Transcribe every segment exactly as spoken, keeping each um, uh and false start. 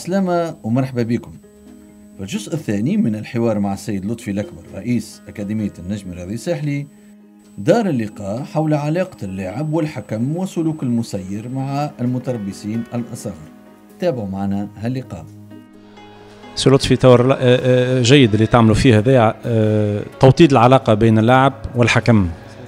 عسلامة ومرحبا بكم. في الجزء الثاني من الحوار مع السيد لطفي الأكبر رئيس أكاديمية النجم الرياضي الساحلي دار اللقاء حول علاقة اللاعب والحكم وسلوك المسير مع المتربصين الأصغر. تابعوا معنا هاللقاء. سي لطفي، تور جيد اللي تعملوا فيه هذا توطيد العلاقة بين اللاعب والحكم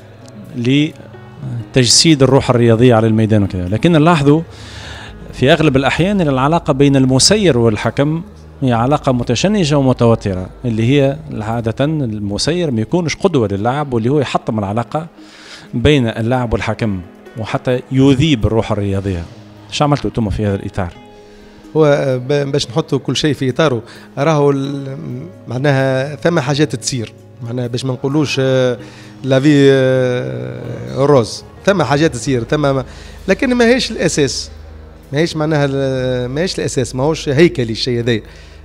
لتجسيد الروح الرياضية على الميدان وكذا، لكن نلاحظوا في أغلب الأحيان العلاقة بين المسير والحكم هي علاقة متشنجة ومتوترة، اللي هي عادة المسير ما يكونش قدوة للاعب، واللي هو يحطم العلاقة بين اللاعب والحكم وحتى يذيب الروح الرياضية. شو عملتوا أنتم في هذا الإطار؟ هو باش نحطوا كل شيء في إطاره، راهو معناها ثم حاجات تصير، معناها باش ما نقولوش لافي روز، ثم حاجات تصير ثم، لكن ما هيش الأساس، ما هيش معناها ما هيش الأساس، ما هوش هيكلي الشيء هذا.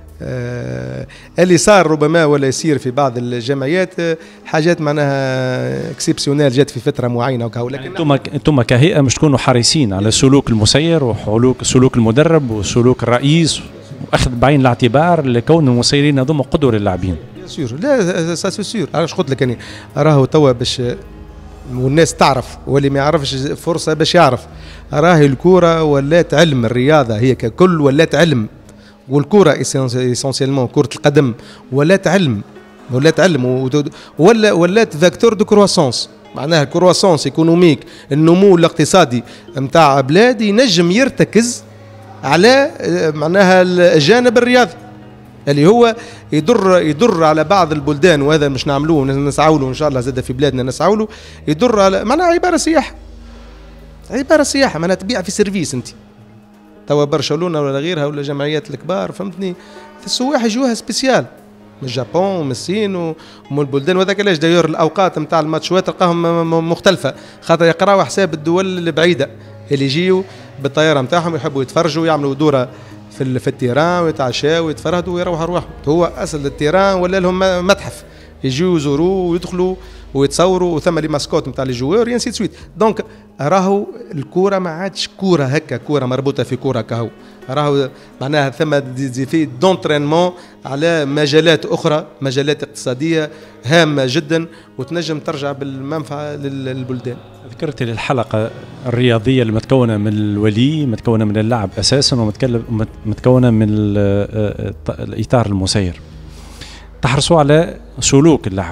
آه اللي صار ربما ولا يصير في بعض الجمعيات آه حاجات معناها اكسبسيونيل جات في فتره معينه وكهو، لكن انتم انتم كهيئه مش تكونوا حريصين على سلوك المسير وسلوك سلوك المدرب وسلوك الرئيس، واخذ بعين الاعتبار لكون المسيرين هذوما قدوه للاعبين. سير لا سا سير، انا قلت لك، يعني راهو توا باش والناس تعرف واللي ما يعرفش فرصه باش يعرف، راهي الكوره ولات علم، الرياضه هي ككل ولات علم، والكرة اسونسيلمون كرة القدم ولات علم، ولات علم ولا ولات فاكتور دو كرواسونس، معناها الكرواسونس ايكونوميك، النمو الاقتصادي نتاع بلاد ينجم يرتكز على معناها الجانب الرياضي اللي هو يضر يضر على بعض البلدان، وهذا مش نعملوه نسعوا له ان شاء الله زاد في بلادنا نسعوا له، يضر على معناها عبارة سياحة، عبارة سياحة معناها تبيع في سيرفيس. انت توا برشلونة ولا غيرها ولا جمعيات الكبار فهمتني، السواح يجوها سبيسيال من اليابان ومن الصين ومن البلدان، وهذاك علاش داير الاوقات نتاع الماتشات تلقاهم مختلفه، خاطر يقراوا حساب الدول البعيده اللي يجيو بالطياره نتاعهم يحبوا يتفرجوا ويعملوا دوره في في التيران ويتعشاوا ويتفرهدوا ويروحوا رواحهم. هو اصل التيران ولا لهم متحف، يجيو يزوروه ويدخلوا ويتصوروا، وثم لي ماسكوت نتاع لي جوار ينسي سويت. دونك راهو الكوره ما عادش كوره هكا، كوره مربوطه في كوره كهو، راهو معناها ثم دي في دونترينمون على مجالات اخرى، مجالات اقتصاديه هامه جدا وتنجم ترجع بالمنفعه للبلدان. ذكرت لي الحلقه الرياضيه اللي متكونه من الولي، متكونه من اللاعب اساسا، ومتكونه من الاطار المسير. تحرصوا على سلوك اللاعب،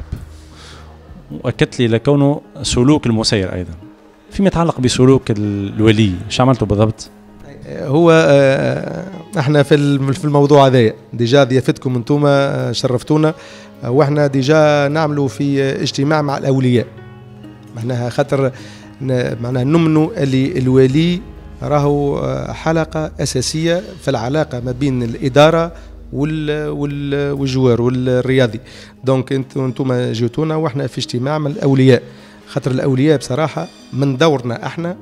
وأكدت لي لكونه سلوك المسير أيضا. فيما يتعلق بسلوك الولي شو عملتوا بالضبط؟ هو احنا في في الموضوع هذا ديجا ضيافتكم انتم شرفتونا، واحنا ديجا نعملوا في اجتماع مع الأولياء، معناها خاطر معناها نمنوا اللي الولي راهو حلقة أساسية في العلاقة ما بين الإدارة وال وال والجوار والرياضي. دونك انتم انتم جيتونا واحنا في اجتماع من الاولياء، خاطر الاولياء بصراحه من دورنا احنا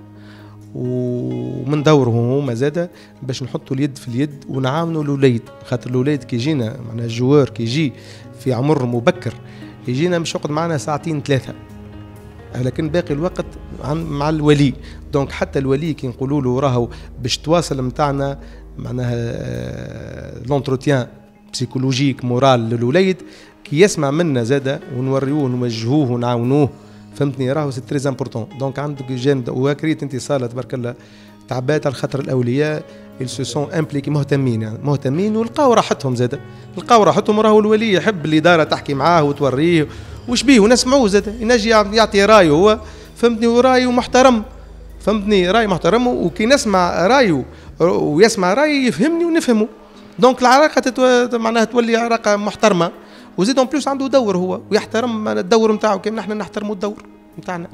ومن دورهم هما زاده باش نحطوا اليد في اليد ونعاونوا الاولاد، خاطر الاولاد كي يجينا معناها الجوار كي يجي في عمر مبكر يجينا مش يقعد معنا ساعتين ثلاثه، لكن باقي الوقت مع الولي. دونك حتى الولي كي نقولوا له راهو باش تواصل نتاعنا معناها لونتروتيان بسيكولوجيك مورال للوليد، كي يسمع منا زاده ونوريوه ونوجهوه ونعاونوه، فهمتني، راهو سي تري امبورطون. دونك عندك جانب، وكريت انت صاله تبارك الله تعبات على خاطر الاولياء ils se sont impliqués، مهتمين يعني مهتمين ولقاو راحتهم زاده، لقاو راحتهم. راهو الولي يحب الاداره تحكي معاه وتوريه وش بيه ونسمعوه زاده، ينجي يعطي رايه هو، فهمتني، ورايه محترم، فهمتني، راي محترم، وكي نسمع رايه ويسمع رايي يفهمني ونفهمه. دونك العلاقه تتو... معناها تولي علاقه محترمه، وزيد اون بلوس عنده دور هو ويحترم الدور نتاعو كيما نحن نحترموا الدور نتاعنا.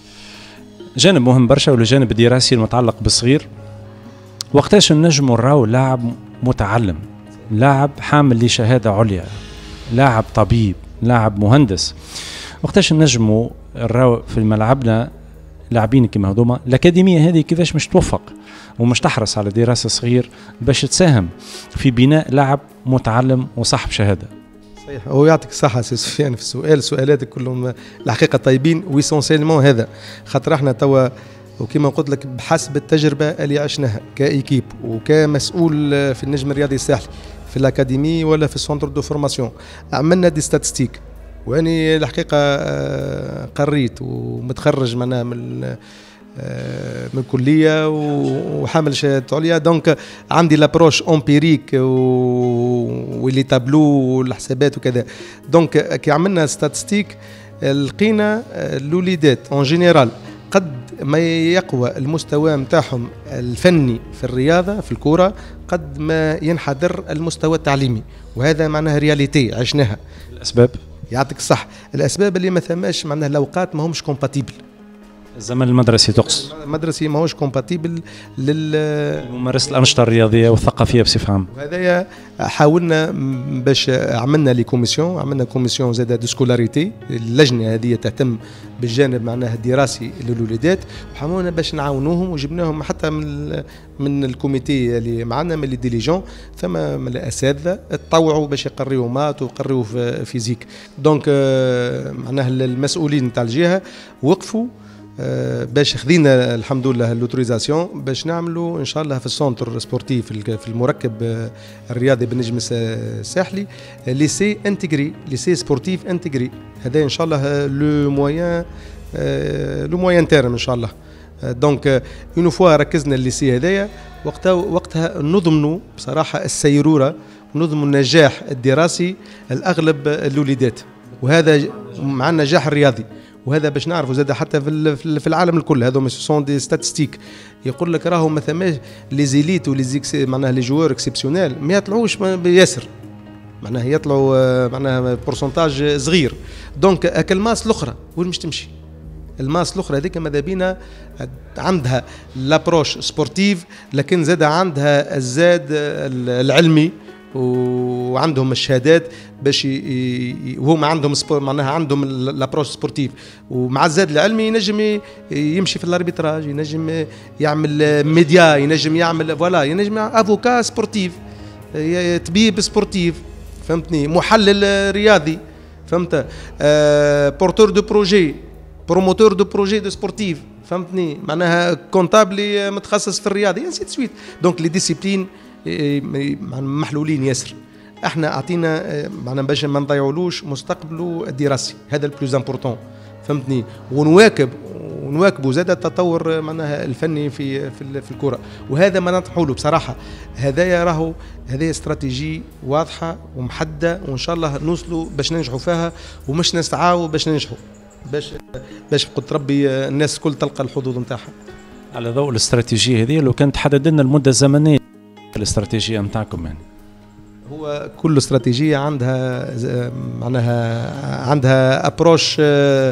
جانب مهم برشا والجانب الدراسي المتعلق بالصغير، وقتاش نجموا نراو لاعب متعلم، لاعب حامل لشهاده عليا، لاعب طبيب، لاعب مهندس، وقتاش نجموا نراو في ملعبنا لاعبين كيما هذوما؟ الأكاديمية هذه كيفاش مش توفق ومش تحرص على دراسة صغير باش تساهم في بناء لاعب متعلم وصاحب شهادة؟ صحيح، هو يعطيك الصحة سي سفيان في السؤال، سؤالاتك كلهم الحقيقة طيبين ويسونسيلمون هذا، خاطر احنا توا وكما قلت لك بحسب التجربه اللي عشناها كايكيب وكمسؤول في النجم الرياضي الساحلي في الاكاديمي ولا في السونتر دو فورماسيون، عملنا دي ستاتستيك. واني الحقيقه قريت ومتخرج معناها من من الكليه وحامل شهاده عليا، دونك عندي لابروش امبيريك واللي تابلو والحسابات وكذا. دونك كي عملنا ستاتستيك لقينا الوليدات اون جينيرال قد ما يقوى المستوى نتاعهم الفني في الرياضه في الكره قد ما ينحدر المستوى التعليمي، وهذا معناها رياليتي عشناها. الاسباب يعطيك الصح، الاسباب اللي ما ثماش معناها الاوقات ما همش كومباتيبل. الزمن المدرسي تقصد؟ المدرسي ماهوش كومباتيبل للممارسة الأنشطة الرياضية والثقافية بصفة عامة. وهذايا حاولنا باش عملنا لي كوميسيون، عملنا كوميسيون زاده دو سكولاريتي، اللجنة هذه تهتم بالجانب معناها الدراسي للوليدات، وحاولنا باش نعاونوهم وجبناهم حتى من من الكوميتي اللي معنا من لي ديليجون، ثم من الأساتذة تطوعوا باش يقريوا مات ويقريوا فيزيك. دونك معناها المسؤولين نتاع الجهة وقفوا باش خذينا الحمد لله اللوتوريزاسيون باش نعملوا ان شاء الله في السونتر سبورتيف في المركب الرياضي بالنجم الساحلي ليسي انتجري، ليسي سبورتيف انتجري. هذا ان شاء الله لو مويان لو مويان تيرم ان شاء الله. دونك اون فوا ركزنا الليسي هذايا وقتها وقتها نضمنوا بصراحه السيروره ونضمنوا النجاح الدراسي الاغلب الوليدات، وهذا مع النجاح الرياضي. وهذا باش نعرفوا زاد حتى في العالم الكل، هذو سون دي ستاتستيك يقول لك راهو ما ثماش لي زيليت ولي معناها لي جوار اكسبسيونيل ما يطلعوش بياسر، معناها يطلعوا معناها بورسنتاج صغير. دونك هاك الماس الاخرى وين مش تمشي؟ الماس الاخرى هذيك ماذا بينا عندها لابروش سبورتيف، لكن زاد عندها الزاد العلمي وعندهم الشهادات باش وهم عندهم معناها عندهم لابروش سبورتيف، ومع الزاد العلمي ينجم يمشي في الاربيتراج، ينجم يعمل ميديا، ينجم يعمل فوالا، ينجم افوكا سبورتيف، طبيب سبورتيف، فهمتني، محلل رياضي، فهمت، آه بورتور دو بروجي، بروموتور دو بروجي دو سبورتيف، فهمتني، معناها كونتابلي متخصص في الرياضه، انسي سويت. دونك لي ديسيبلين محلولين ياسر. احنا اعطينا معنا باش ما نضيعولوش مستقبله الدراسي، هذا البلوز امبورطون، فهمتني، ونواكب ونواكبوا زاد التطور معناها الفني في في, في الكره، وهذا ما نطمحوا له بصراحه. هذايا راهو هذه استراتيجي واضحه ومحدده، وان شاء الله نوصلوا باش ننجحوا فيها، ومش نسعاوا باش ننجحوا، باش باش قلت ربي الناس الكل تلقى الحظوظ نتاعها. على ضوء الاستراتيجيه هذه، لو كانت تحدد لنا المده الزمنيه الاستراتيجيه نتاعكم، يعني هو كل استراتيجيه عندها معناها عندها ابروش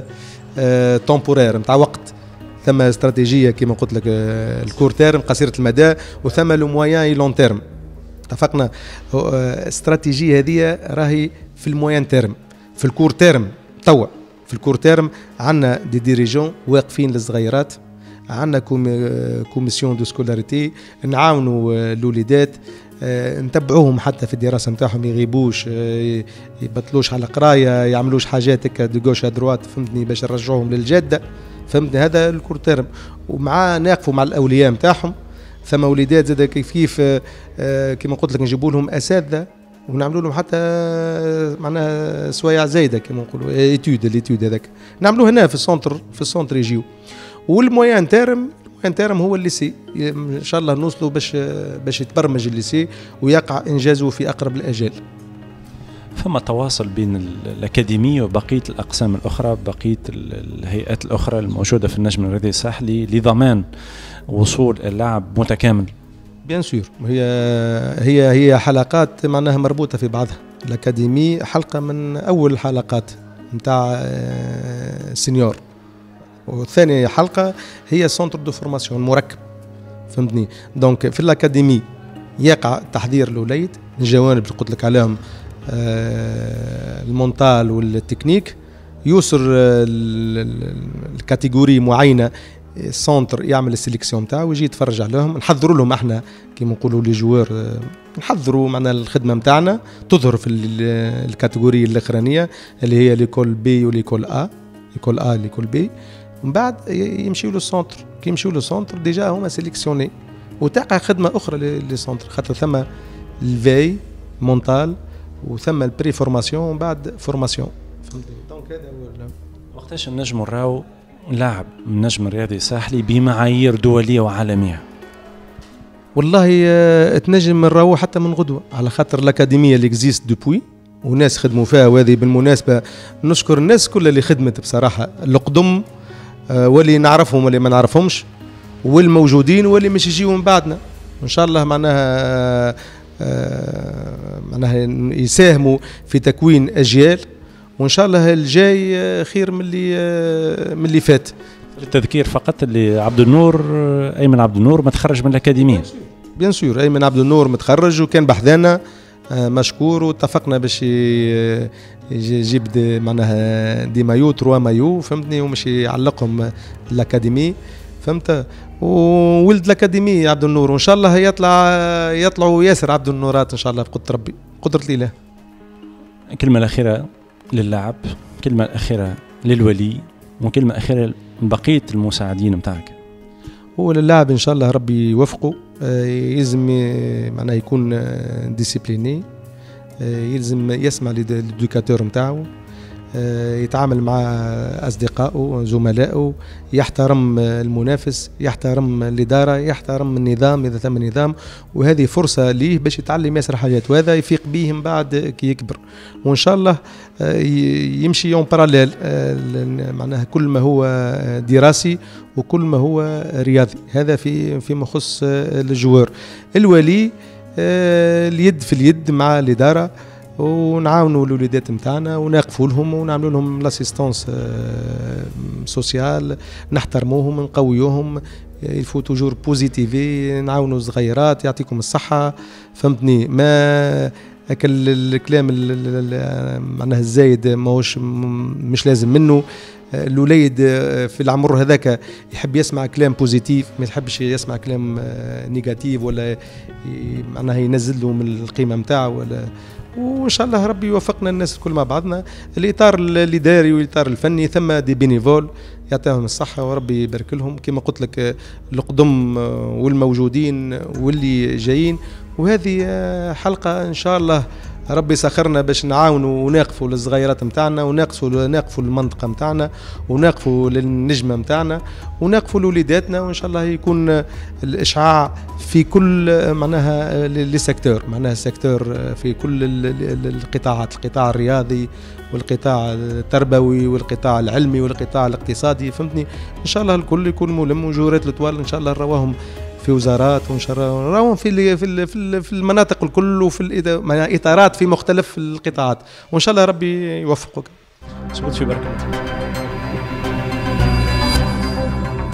تومبورير نتاع وقت. ثم استراتيجيه كما قلت لك الكور تيرم قصيره المدى، وثم لو مويان لون تيرم. اتفقنا استراتيجيه هذه راهي في المويان تيرم. في الكور تيرم توا في الكور تيرم عندنا دي ديريجون واقفين للصغيرات، عندنا كوميسيون دو سكولاريتي نعاونوا الوليدات، نتبعوهم حتى في الدراسه نتاعهم، يغيبوش، يبطلوش على قرايه، يعملوش حاجات هكا دو غوش ادروات، فهمتني، باش نرجعوهم للجاده، فهمتني. هذا الكور تيرم. ومع ناقفوا مع الاولياء نتاعهم. ثم وليدات زاد كيف كيف كما قلت لك نجيبوا لهم اساتذه ونعملوا لهم حتى معناها سوايع زايده كما نقولوا ايتود الايتود هذاك نعملوه هنا في السونتر في السونتر يجيو. والمويان تيرم المويان تيرم هو الليسي، ان شاء الله نوصلوا باش باش يتبرمج الليسي ويقع انجازه في اقرب الاجال. فما تواصل بين الأكاديمية وبقية الأقسام الأخرى، بقية الهيئات الأخرى الموجودة في النجم الرياضي الساحلي لضمان وصول اللاعب متكامل؟ بيان سور، هي هي هي حلقات معناها مربوطة في بعضها. الأكاديمي حلقة من أول الحلقات نتاع سينيور، وثاني حلقة هي سونتر دو فورماسيون المركب، فهمتني. دونك في الأكاديمي يقع تحضير الوليد، الجوانب اللي قلت لك عليهم المونتال والتكنيك، يوصل الكاتيجوري معينه سونتر يعمل السيليكسيون تاعو ويجي يتفرج عليهم، نحضروا لهم احنا كيما نقولوا لي جوار، نحضروا معنا الخدمه نتاعنا تظهر في الكاتيجوري الاخرانيه اللي هي ليكول بي وليكول ا، ليكول ا ليكول بي. ومن بعد يمشيوا للسونتر. كي يمشيوا للسونتر ديجا هما سيليكسيوني وتقع خدمه اخرى للسونتر، خاطر ثم الفي مونتال وثم البري فورماسيون ومن بعد فورماسيون. فهمتني؟ دونك هذا هو. وقتاش نجموا نراو لاعب النجم الرياضي الساحلي بمعايير دوليه وعالميه؟ والله تنجم نراو حتى من غدوه، على خاطر الاكاديميه اللي اكزيست دوبوي وناس خدموا فيها. وهذه بالمناسبه نشكر الناس كلها اللي خدمت بصراحه، القدم واللي نعرفهم واللي ما نعرفهمش، والموجودين واللي مش يجيوا من بعدنا. ان شاء الله معناها معناها يساهموا في تكوين اجيال، وان شاء الله الجاي خير من اللي من اللي فات. التذكير فقط اللي عبد النور ايمن عبد النور متخرج من الاكاديميه. بيان سور ايمن عبد النور متخرج وكان بحذانا مشكور، واتفقنا باش يجيب دي معناها دي مايو تروا مايو فهمتني، ومش يعلقهم الاكاديمي فهمت. وولد الاكاديمي عبد النور، وان شاء الله يطلع يطلعوا ياسر عبد النورات ان شاء الله بقدره ربي قدره الاله. الكلمه الاخيره للاعب، الكلمه الاخيره للولي، وكلمه اخيره لبقيه المساعدين نتاعك. هو للاعب ان شاء الله ربي يوفقه، يلزم معناها يكون ديسيبليني، يلزم يسمع للدوكاتور نتاعو، يتعامل مع أصدقائه زملائه، يحترم المنافس، يحترم الإدارة، يحترم النظام إذا تم النظام. وهذه فرصة ليه باش يتعلم ياسر حاجات، وهذا يفيق به من بعد كي يكبر. وإن شاء الله يمشي يوم باراليل، معناها كل ما هو دراسي وكل ما هو رياضي. هذا في في مخص الجوار. الولي اليد في اليد مع الإدارة، ونعاونوا الوليدات نتاعنا ونقفوا لهم ونعملوا لهم لاسيستونس سوسيال، نحترموهم نقويوهم، يفو توجور بوزيتيفي، نعاونوا الصغيرات يعطيكم الصحة فهمتني. ما اكل الكلام معناها الزايد ماهوش مش لازم منه. الوليد في العمر هذاك يحب يسمع كلام بوزيتيف، ما يحبش يسمع كلام نيجاتيف ولا معناها ينزل له من القيمة نتاعه ولا. وان شاء الله ربي يوفقنا الناس الكل مع بعضنا. الاطار الاداري والاطار الفني ثم دي بينيفول يعطيهم الصحه وربي يبارك لهم كما قلت لك، القدم والموجودين واللي جايين. وهذه حلقه ان شاء الله ربي سخرنا باش نعاونوا ونقفوا للصغيرات نتاعنا، ونقفوا نقفوا للمنطقه نتاعنا، ونقفوا للنجمه نتاعنا، ونقفوا لوليداتنا. وان شاء الله يكون الاشعاع في كل معناها للسيكتور، معناها السيكتور في كل القطاعات، القطاع الرياضي والقطاع التربوي والقطاع العلمي والقطاع الاقتصادي فهمتني. ان شاء الله الكل يكون ملم، وجورات الطوال ان شاء الله نراوهم في وزارات، وان شاء الله نراوهم في في في المناطق الكل وفي الاطارات في مختلف القطاعات. وان شاء الله ربي يوفقك. سبحان في بركه.